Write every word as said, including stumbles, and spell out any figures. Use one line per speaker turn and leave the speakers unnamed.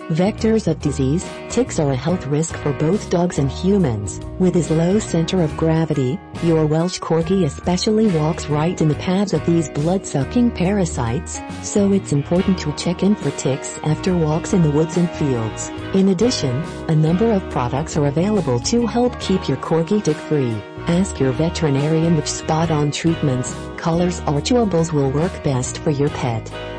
Vectors of disease. Ticks are a health risk for both dogs and humans. With his low center of gravity, your Welsh Corgi especially walks right in the paths of these blood-sucking parasites, so it's important to check in for ticks after walks in the woods and fields. In addition, a number of products are available to help keep your Corgi tick-free. Ask your veterinarian which spot-on treatments, collars or chewables will work best for your pet.